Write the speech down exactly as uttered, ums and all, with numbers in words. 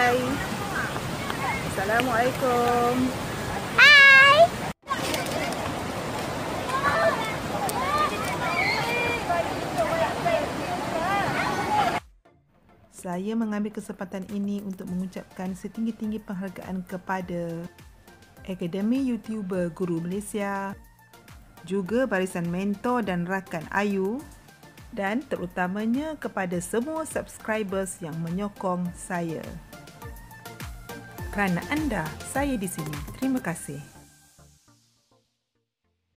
Bye. Assalamualaikum. Hai. Saya mengambil kesempatan ini untuk mengucapkan setinggi-tinggi penghargaan kepada Akademi YouTuber Guru Malaysia, juga barisan mentor dan rakan Ayu, dan terutamanya kepada semua subscribers yang menyokong saya. Kerana anda, saya di sini. Terima kasih.